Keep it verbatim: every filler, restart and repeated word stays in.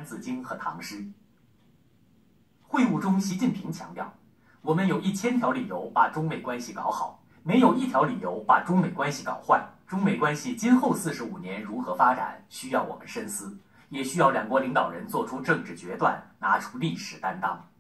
三字经》和唐诗。会晤中，习近平强调，我们有一千条理由把中美关系搞好，没有一条理由把中美关系搞坏。中美关系今后四十五年如何发展，需要我们深思，也需要两国领导人做出政治决断，拿出历史担当。